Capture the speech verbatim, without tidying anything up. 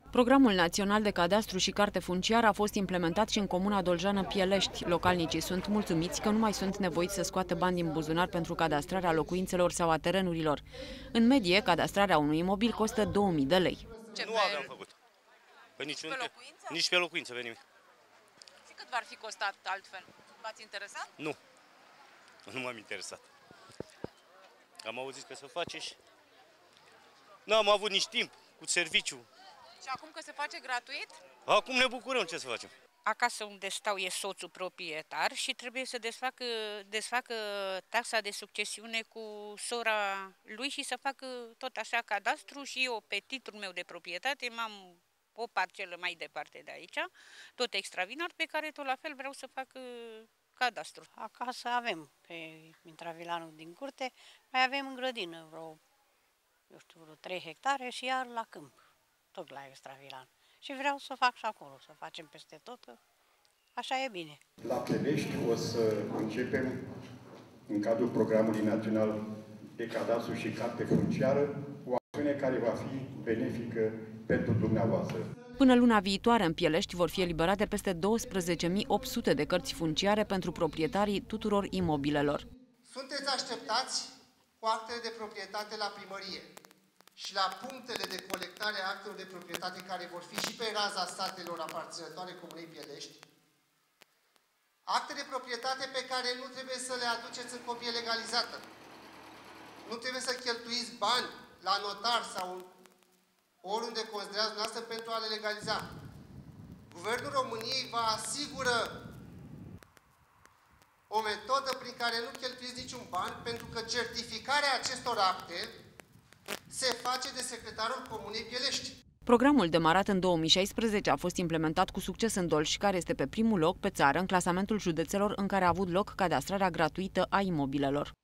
Programul național de cadastru și carte funciară a fost implementat și în comuna doljeană Pielești. Localnicii sunt mulțumiți că nu mai sunt nevoiți să scoată bani din buzunar pentru cadastrarea locuințelor sau a terenurilor. În medie, cadastrarea unui imobil costă două mii de lei. Ce nu aveam făcut. Pe nici, pe locuință? Nici pe locuință, pe nimic. Și cât v-ar fi costat altfel? V-ați interesat? Nu. Nu m-am interesat. Am auzit că se face și nu am avut nici timp cu serviciu. Și acum că se face gratuit? Acum ne bucurăm, ce să facem. Acasă unde stau e soțul proprietar și trebuie să desfacă, desfacă taxa de succesiune cu sora lui și să facă tot așa cadastru și eu pe titlul meu de proprietate m-am o parcelă mai departe de aici, tot extravinar, pe care tot la fel vreau să fac cadastru. Acasă avem pe intravilanul din curte, mai avem în grădină vreo, eu știu, vreo trei hectare și iar la câmp, tot la extravilan. Și vreau să fac și acolo, să facem peste tot, că așa e bine. La Pielești o să începem, în cadrul Programului Național de Cadastru și Carte Funciară, o acțiune care va fi benefică pentru dumneavoastră. Până luna viitoare, în Pielești, vor fi eliberate peste douăsprezece mii opt sute de cărți funciare pentru proprietarii tuturor imobilelor. Sunteți așteptați cu actele de proprietate la primărie și la punctele de colectare a actelor de proprietate care vor fi și pe raza statelor aparținătoare Comunei Pielești. Acte de proprietate pe care nu trebuie să le aduceți în copie legalizată. Nu trebuie să cheltuiți bani la notar sau oriunde considerați dumneavoastră pentru a le legaliza. Guvernul României vă asigură o metodă prin care nu cheltuiți niciun ban, pentru că certificarea acestor acte se face de secretarul Comunei Pielești. Programul demarat în două mii șaisprezece a fost implementat cu succes în Dolj, care este pe primul loc pe țară în clasamentul județelor în care a avut loc cadastrarea gratuită a imobilelor.